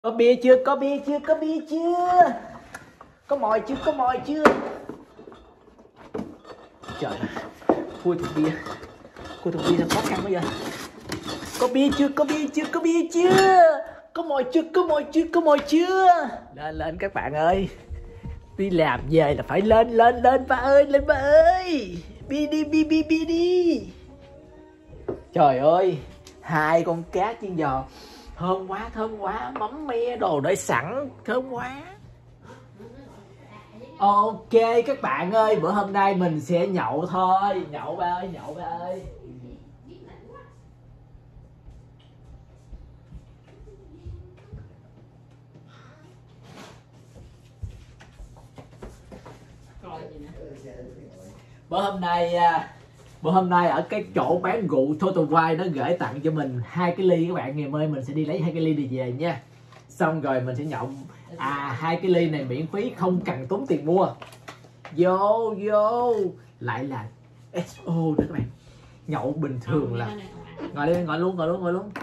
Có bia chưa? Có bia chưa? Có bia chưa? Có mồi chưa? Có mồi chưa? Trời ơi, khui thùng bia. Khui thùng bia sao khó khăn bây giờ. Có bia chưa? Có bia chưa? Có bia chưa? Có mồi chưa? Có mồi chưa? Có mồi chưa? Lên lên các bạn ơi. Đi làm về là phải lên lên lên ba ơi, lên ba ơi. Bia đi, bia bia bia đi. Trời ơi, hai con cá chiên giò thơm quá, mắm me đồ để sẵn, thơm quá. Ok các bạn ơi, bữa hôm nay mình sẽ nhậu thôi. Nhậu ba ơi, nhậu ba ơi. Bữa hôm nay ở cái chỗ bán rượu Total Wine nó gửi tặng cho mình 2 cái ly các bạn. Ngày mai mình sẽ đi lấy 2 cái ly đi về nha. Xong rồi mình sẽ nhậu 2 cái ly này miễn phí, không cần tốn tiền mua. Vô vô lại là SO nữa các bạn. Nhậu bình thường là ngồi đi, ngồi luôn.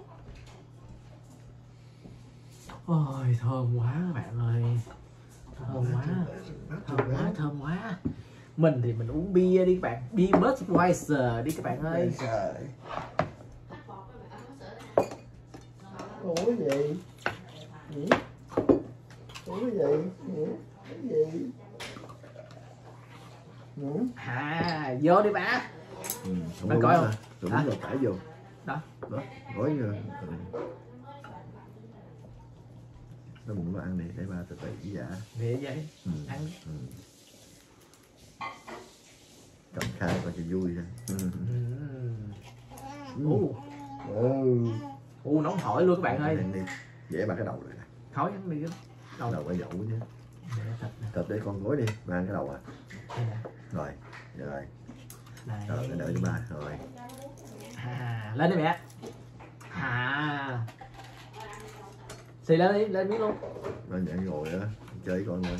Ôi thơm quá các bạn ơi, thơm quá. Mình thì mình uống bia đi các bạn, bia Budweiser đi các bạn ơi. Ủa cái gì? Ủa cái gì? Cái gì? Vô đi ba. Bạn coi không? Đúng rồi, phải vô. Đó. Gói vô. Nó bụng nó ăn đi, để ba từ từ chỉ dạ. Vậy vậy. Ăn. Cầm khai coi cho vui thôi. Nóng hổi luôn các bạn ơi. Đi. Dễ ba cái đầu này nè. Khói ăn đi. Đầu phải dậu chứ. Thịt để con gối đi, ba ăn cái đầu à. Rồi, rồi. Rồi, đợi cho ba, rồi. Lên đi mẹ. Xì lên đi, lên miếng luôn. Ba nhận ngồi đó, chơi với con thôi.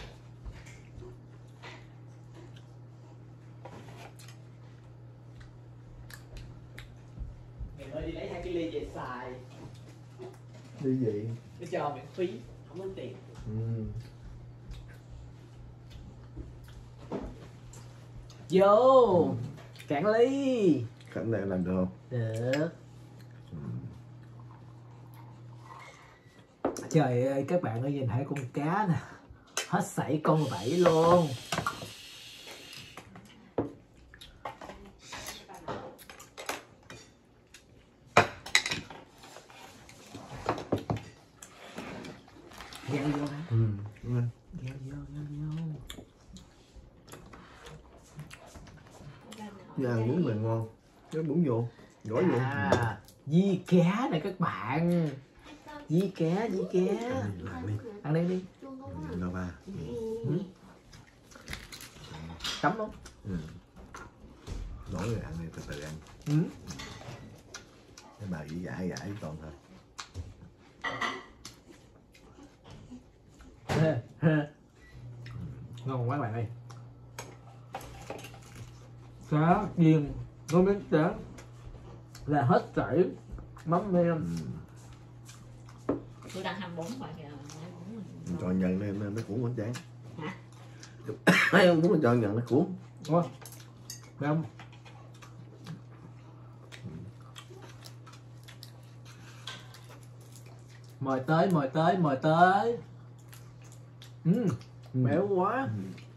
Mày ơi đi lấy 2 cái ly về xài. Đi gì? Để cho miễn phí, không có tiền. Vô. Cạn ly. Khánh này làm được không? Được. Trời ơi các bạn ơi, nhìn thấy con cá nè, hết sảy con 7 luôn. Gheo vô hả? Đúng rồi. Gheo vô. Giờ bún mày ngon, cái bún vô, gói vô. Di cá này các bạn. Di cá. Ăn đi. Đâu ba. Cấm không? Gói rồi ăn đi, từ từ ăn. Cái bà chỉ gãi với con thôi. Ngon quá các bạn ơi. Cá chiên có miếng tráng là hết sảy mắm me. Tôi đang 24 rồi kìa. Chọn nhận đây nó cuốn bánh tráng. Hả? Thấy không, muốn chọn nhận nó cuốn. Ngon không? Mời tới. Béo quá.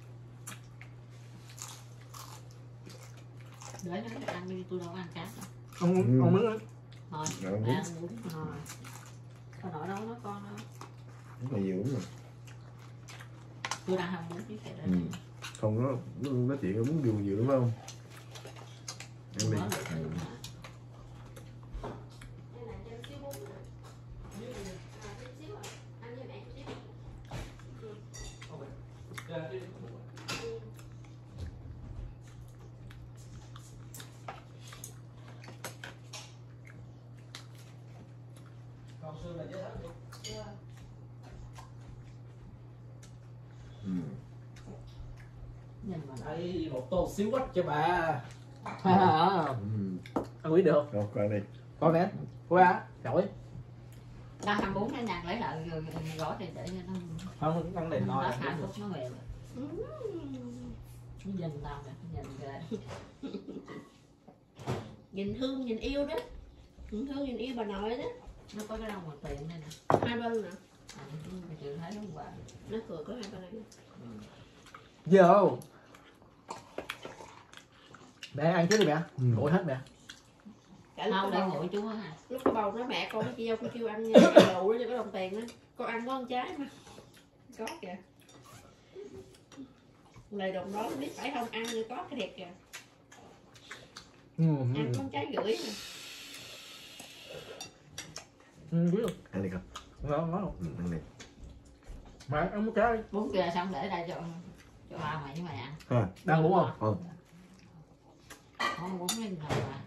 Để nó ăn đi, tôi đâu có ăn cá đâu. Ông miếng đi. Thôi, Rồi, để ăn bún rồi. Có nổi đâu nó con đâu. Đúng là nhiều lắm rồi. Tôi đang 24 chứ kìa đây. Không nó nói chuyện muốn điều nhiều đúng không? Em đi. Đây một tô xíu quách cho bà. Ăn quý được không? Rồi, coi đi. Coi nè. Cô á, giỏi. đang 24 cái nhạc lấy lại rồi gõ thì để cho nó Không, ăn này no. nó 2 phút nó về. Nó nhìn tao nè, nhìn ghê. Nhìn thương nhìn yêu đó. Nhìn thương nhìn yêu bà nội đó. Nó có cái đâu mà tiền đây nè. 2 bên nè. Chưa thấy nó qua. Nó cười có 2 bên này. Vô. Mẹ ăn trước đi mẹ. Ừ. Nguội hết mẹ. Cả lúc Không, có để bầu, nguội chú hả? lúc có bầu nói mẹ con kêu ăn đậu đó cho có đồng tiền đó. Con ăn có ăn trái mà. Có kìa. Lời đồng đó biết phải không ăn như có cái đẹp kìa. Ăn con trái gửi nè. Biết không? Ăn đi không? Ngon không? Ăn đi. Mẹ ăn một cái. Bún kia xong để đây cho ba mày với mày ăn. Ha. Đang uống không? Không. Không bún lên rồi mà.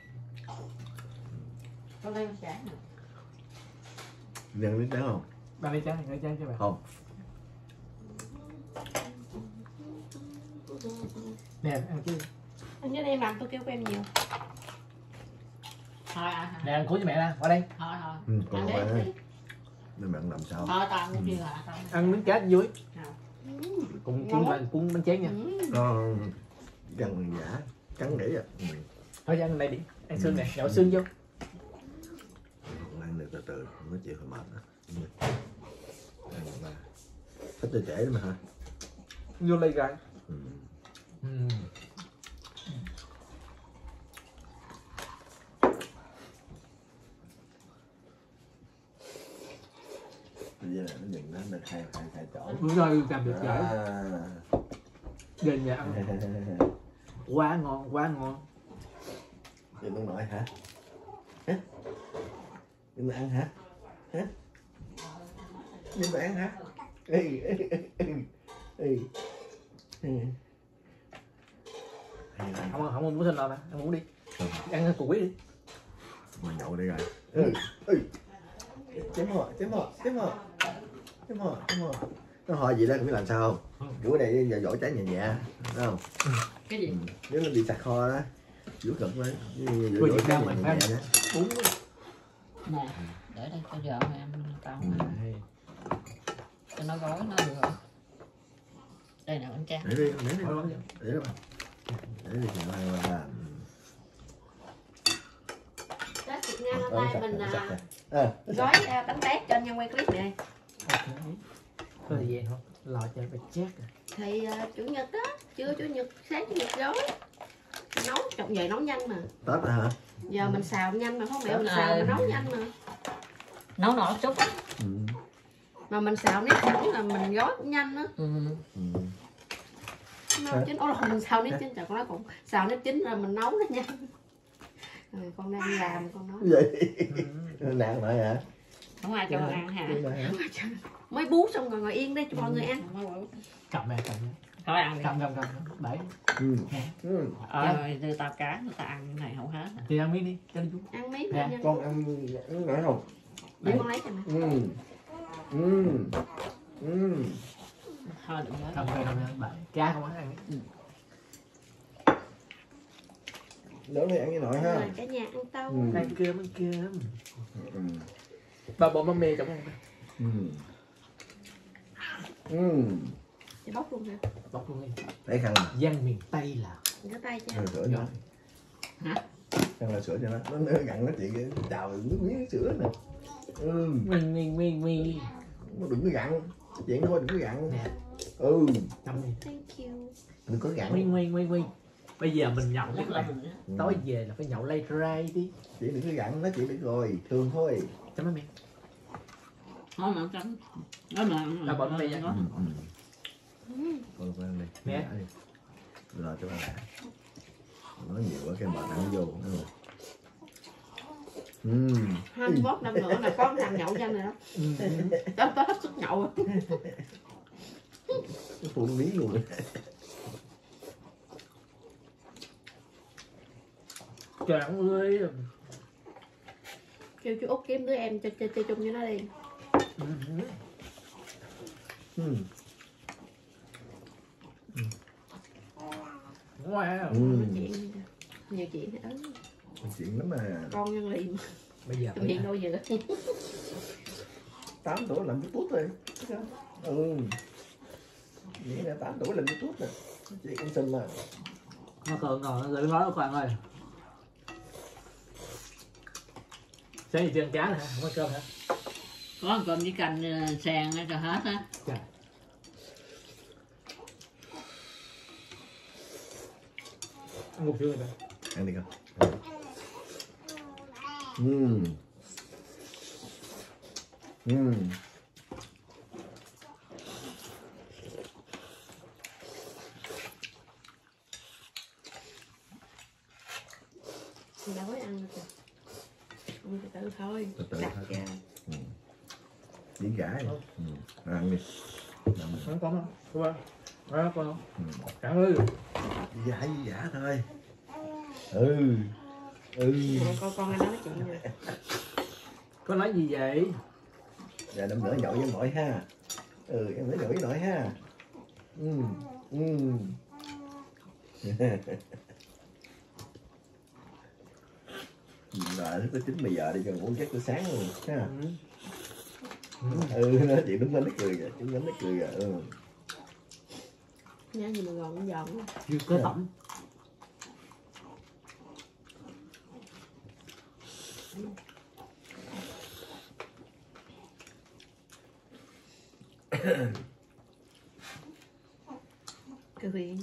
Có lấy con chán nè. Ăn miếng trắng không? Đang đi chán cho mẹ. Không. Nè, ăn chứ. Anh nhớ em làm tôi kêu của em nhiều. Thôi ăn hả? Nè, ăn cuốn cho mẹ nè, qua đây. Thôi thôi. Ừ, còn Ăn bạn đi. ơi. Nên bạn làm sao? Thôi tao cũng chưa hả? Tao Ăn miếng cá dưới. Cùng Ngon. cuốn bánh tráng nha. Nó gần giả. Trắng để à. Ừ. Thôi ăn đây đi. Ăn xương nè, nhậu xương vô. Không ăn được từ từ, không có chịu phải mệt đó. Ăn mà. Thích từ trễ mà hả? Vô đây rồi. Ừ. Bây giờ nó nhìn nó được hai chỗ. Đúng rồi, làm được rồi. À. Về nhà ăn. Quá ngon, quá ngon. Đừng có nói hả? Hả? Đừng ăn hả? Hả? Đừng có ăn hả? Ê, ê, ê, ê, ê. Không muốn thịt nào nè, ăn muốn đi. Không. Ăn củ quý đi. Mà nhậu đi rồi. Ừ, ừ. Chém họ. Nó hỏi gì đó cũng biết làm sao không? Kiểu này giờ vỗ trái nhẹ nhẹ, thấy không? cái gì? Nếu nó bị sặc kho đó, vỗ cực đó, Vừa vỗ Việt trái Nam mình nhẹ ăn. nhẹ đó. Bún. Nè, để đây cho vợ mày ăn tao ăn. Cho nó gói nó được rồi. Đây nè bánh tráng. Để đi, để đi, để đi. Để đi thì là Tết Việt Nam hôm nay mình gói gói bánh tét cho anh nhân quay clip này. Có gì vậy không? Lò cho phải chết. Thì chủ nhật á, trưa chủ nhật, sáng chủ nhật gói. Nấu trọng về nấu nhanh mà. Tết rồi hả? Giờ mình xào nhanh mà, không mẹ mình xào mình nấu nhanh mà. Nấu nọ chút. Ừ. Mà mình xào nếp sẵn là mình gói cũng nhanh á. Ừ. Nấu chín, mình xào nếp chín, trời con nói cũng xào nếp chín rồi mình nấu nó nhanh. Rồi con đang làm con nói. Vậy nặng lại hả? Không ai cho ăn hả? Mới bú xong rồi ngồi yên đi cho mọi người ăn. Cầm nè, cầm. Thôi ăn đi. Cầm. Đẩy. Ừ. Ừ. Rồi đưa tao cá, tao ăn cái này không hết. Thì ăn miếng đi, cho đi chú. Ăn miếng Nè, nha. Con ăn nói không? Để con lấy cho mẹ. Ừ. Ừ. Ừ. Thôi đừng nhớ. Cầm đẩy. Cá không ăn. Lớn đi ăn với nội ha. Rồi cả nhà ăn tâu. Ừ. Ăn cơm. Ừ. Bà bộ mắm mì trong ăn. Ừ. Ừ. Để bóc luôn hả? Bóc luôn đi. Lấy khăn mà. Dân miền Tây là. Rửa tay cho. Khăn là sữa cho nó. Hả? Khăn là sữa cho nó gặn nó chuyện chào nước miếng sữa nè. Ừ. Mì. Nó đừng có gặn. Chuyện thôi đừng có gặn. Nè. Ừ. Cầm đi. Thank you. Đừng có gặn. Nguy. Bây giờ mình nhậu Rất cái là này. mình. Tối về là phải nhậu lay ray đi. Chị đừng có gặn, nói chuyện được rồi, thường thôi. Cho mấy miệng. Thôi mà trắng. Đó mà. Tao bấm đây nha. Thôi ăn đi. Mẹ. Đi. Rồi cho ba đã. Nói nhiều quá cái mệt ăn vô. 21 năm nữa là có thằng nhậu cho này đó. Tới hết sức nhậu. Cái phun miếng luôn. Trời ơi. Kêu chú Út kiếm đứa em cho chơi chung với nó đi. Wow. Nói chuyện nhiều chuyện hết. Chuyện lắm mà. Con nhân liền. Bây giờ Hiện đâu giờ. 8 tuổi làm YouTube thôi. Ừ. Nghĩ là 8 tuổi làm YouTube nè. Chị cũng xin mà. Nó cờ ngồi rồi nói các bạn ơi. Sáng gì chưa ăn cá nè, không có cơm hả? Có cơm với canh sàn cho hết á. Trời. Ăn một chưa người ta. Ăn đi con. Mình đâu có ăn được rồi. Ăn từ từ thôi. Từ từ Đặt thôi. ra. Diễn gãi. Ăn đi. Không có đâu. Đúng không? Đó, con không? Cảm ơn. Giả thôi. Nè, con ăn nói chuyện nè. Có nói gì vậy? Dạ đâm nữa nhậu với nội ha. Em nữa nhậu với nội ha. Là tới 9 giờ đi cho uống chắc tới sáng luôn ha. Nói chuyện đúng nó cười kìa, chúng nó cười kìa. Nhá gì mà gòn giòn. Chưa có tẩm. Cười.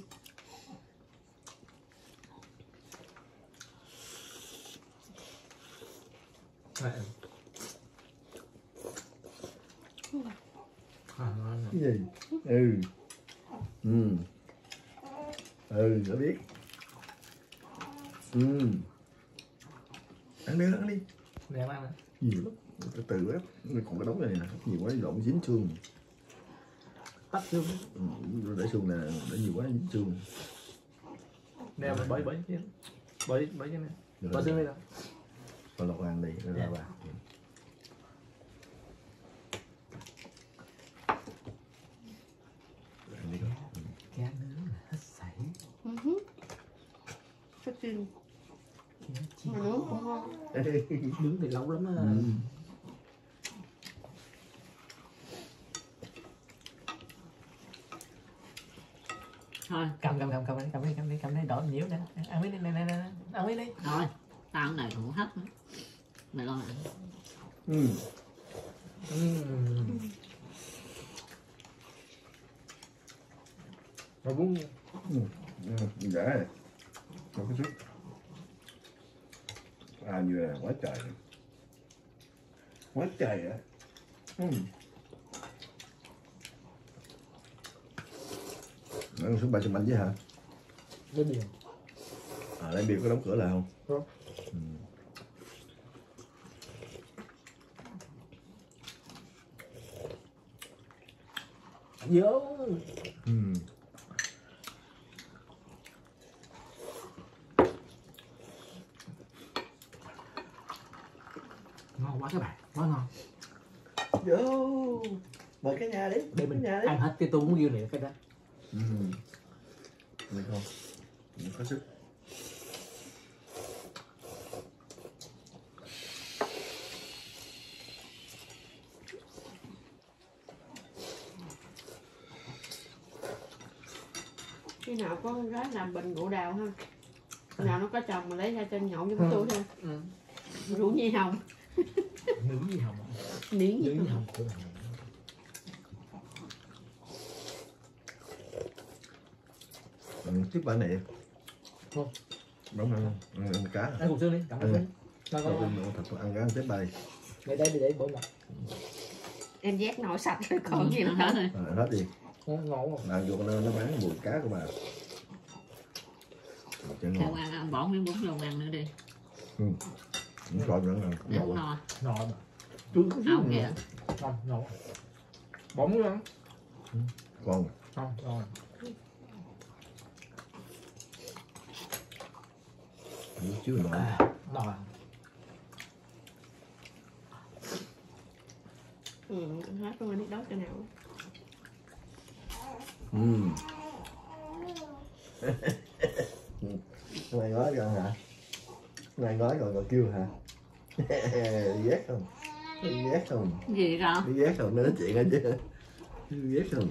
Cái gì? Nó biết. Ăn đi, ăn đi. Nè ăn nè. Nhiều lắm. Từ từ á, còn cái đống này nè, nhiều quá lộn dính xương. Tắt xương. Để xương nè, để nhiều quá dính xương. Nè mà bới chứ. Bới cái này. Bới xương đi đâu? Còn lọc ăn đi, nó ra bà. Ăn đi con. Cá nướng là hết sảy. Sốt xương. Mà nướng cũng ngon. Nướng thì lâu lắm á. Thôi Cầm đi, đổ nhiều nè. Ăn miếng đi, nè, ăn miếng đi. thôi, tao ăn này cũng hết nữa. Mày lo ăn. Rồi bún. Dạ. Một cái chút. Như là quá trời. Quá trời á. Ăn số 300 bánh chứ hả? Lấy bia. Lấy bia có đóng cửa lại không? Có. Vô. Ngon quá các bạn, quá ngon. Vô. Mời cả nhà đi. Để mình nhà đi. ăn hết cái tô bún riêu này cái đó. Được không? Mình có sức. Khi nào có con gái làm bình rượu đào ha. Khi nào nó có chồng mà lấy ra cho nhậu với tôi ha. Rượu nhi hồng. Nướng gì hồng? Miếng gì Nướng gì hồng. hồng? Tiếp bạn này. Không. Đúng ăn cá. Ăn cục xương đi, cầm cục xương. Thật ăn cá tiếp bay. Để bổ mặt. Em vét nồi sạch rồi còn gì nữa hết. Hết đi. Ngon không? Làm vô nó bán mùi cá của bà. Theo ăn bỏ miếng bún vô ăn nữa đi. Còn nữa là Ăn no. Ngon. Không kìa. Ngon. Bóng luôn. Còn. Ngon. Chứ ngon. Ngon. Ăn hết luôn, đi đói cho nào. Này gói rồi hả? Này gói rồi kêu hả? Ghét không? Đi ghét không? Gì sao? Đi ghét không? Nó nói chuyện hết chứ. Đi ghét không?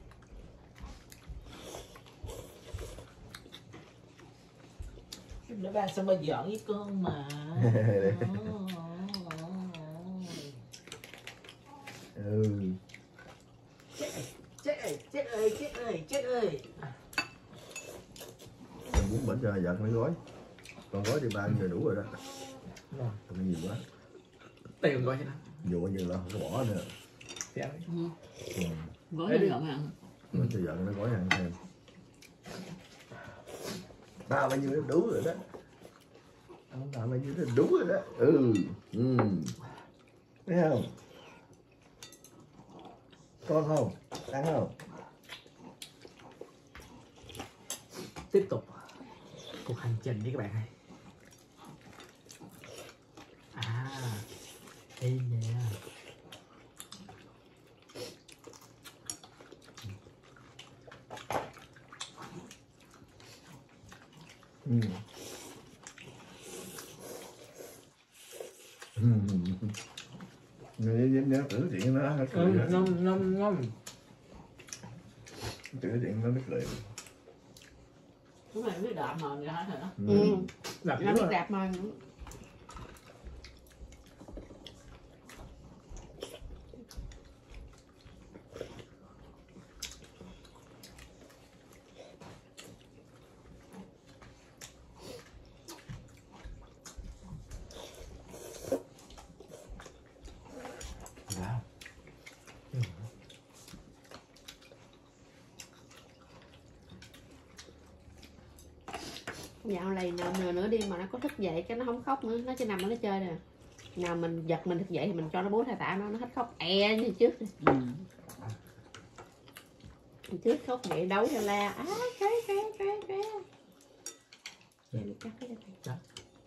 Để ba sao ba giỡn với con mà. Ừ. Chết ơi, chết ơi, chết ơi, chết ơi. Mình muốn bệnh cho giật mấy gói. Còn gói thì 3 giờ đủ rồi đó. Rồi, Không nhiều quá. tiền coi cho nó. Nhiều bao nhiêu là không có bỏ nữa. Thì ăn đi. Ừ. Ừ. Gói Ê, đi. giận ăn. Bệnh cho giật nó gói ăn thêm. 3 bao nhiêu nó đủ rồi đó. Ăn 3 bao nhiêu nó đủ rồi đó. Ừ. Ừ. Thấy không? Con không? Ăn không? Tiếp tục cuộc hành trình đi các bạn ơi. À, đây nè. Ừ. Nhớ tưởng chuyện nó hết cười đó. Ngon. Tưởng chuyện nó cười. Cái này biết đạm mà người ta hả? Ừ. Đập Nó dữ biết rồi. đạp mà. Wow. Dạo này nào nữa đi mà nó có thức dậy cái nó không khóc nữa, nó chỉ nằm nó chơi nè. Nào mình giật mình thức dậy thì mình cho nó bú thả tả nó hết khóc như trước. Ừ. Trước khóc vậy đấu theo la cái cắt cái này. Đó.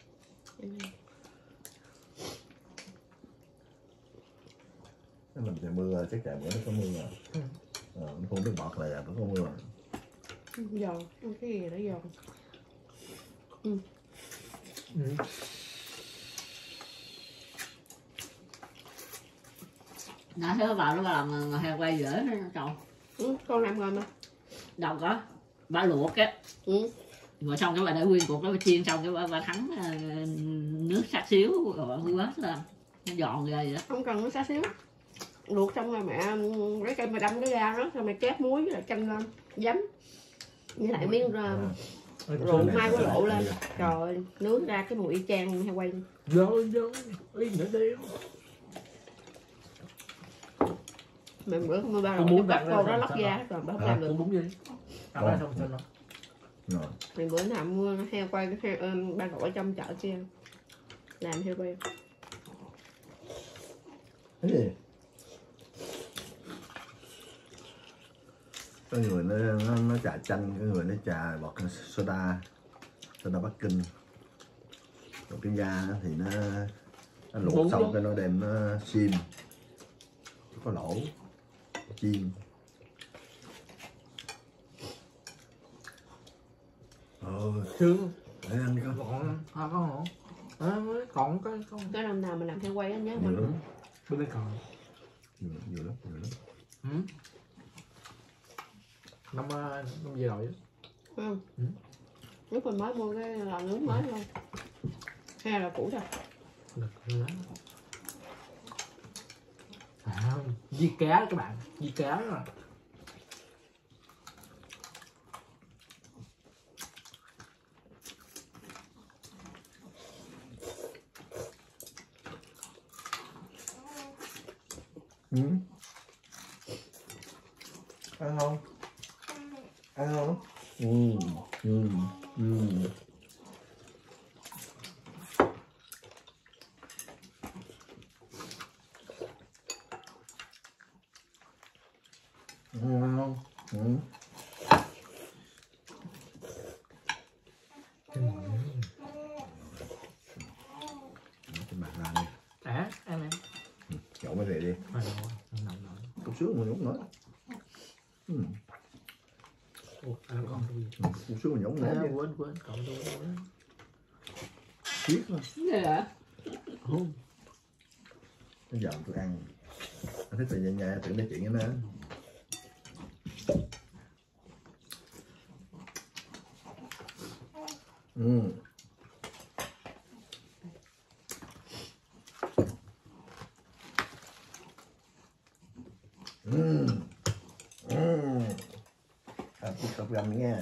Mình trời mưa chắc chắn bữa nó có mưa rồi. Ừ. Nó phun nước bọt này nó có mưa rồi. Giòn, cái gì đó giòn. Ừ. Nó thấy vào nó làm heo quay dễ cậu. Ừ, con làm rồi mà. Đâu có. Bà luộc á. Ừ. Rồi xong cái bà để nguyên cuộc đó bà chiên xong cái bà thắng nước sát xíu rồi bà hư hết lên. Nó giòn ghê vậy đó. Không cần nó xá xíu. Luộc xong rồi mẹ lấy cây mày đâm cái ra đó, xong mày chét muối với lại chanh lên, giấm. Với lại miếng rượu mai có lộ lên. Trời nướng ra cái mùi y chang heo quay. Rồi, ly nữa đi. Mẹ bữa không ba Tôi rồi muốn bắt đặt cô ra đó lóc sao da rồi bà không À, làm được. Cũng đúng vậy. Ăn ra xong cho nó. Rồi. Mẹ bữa nào mua heo quay cái heo ba gọi trong chợ kia làm heo quay. Cái gì? Có người nó trà chanh, có người nó trà bọt soda Bắc Kinh. Còn cái da thì nó luộc Đúng xong đúng. cái nó đem nó xiêm, có lỗ, chiên. Sướng. Để ăn đi con. Còn có hổ. Còn có Cái năm nào mà làm heo quay á nhớ Nhiều mình. lắm, bên đây còn. nhiều lắm. Ừ. Năm về rồi á. Ừ. Ừ. Lúc mình mới mua cái lò nướng mới thôi. Hay là cũ rồi. Lực lắm. À, di cá các bạn, di cá rồi. Ừ. Ăn không? Ăn không? Ăn không? Cái mặt ra đi. À, em. Nhậu cái gì đi. Rồi, ngon. Cục sướng mà nhúng nữa. Ủa, ăn con tôi. Cục sướng mà nhúng nữa. Quên, cộng tôi. Chiếc thôi. Cái gì vậy? Không. Nó giòn tôi ăn. Anh thích thì nhanh nhanh tự nói chuyện với nó. Tiếp tục gầm nha.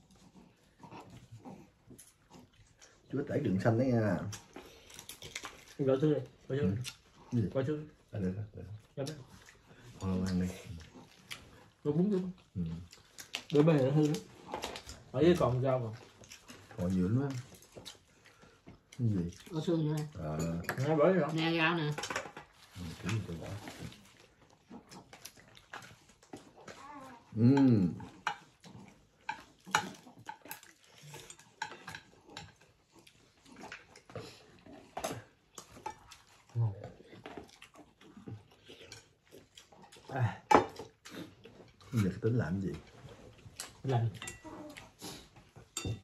Chúa tể đường xanh đấy nha. Gọi thư đi, gọi thư. Gì? Gọi thư. Được. Gọi đó. Ăn đi. Gọi bún luôn. Đôi bên là hư. Ở dưới còn rau còn. Còn nhiều lắm á. Cái gì? Có xương nữa nè. Nè bỏ đi rồi. Nè rau nè. Cái gì tôi bỏ. Giờ tính làm gì? Làm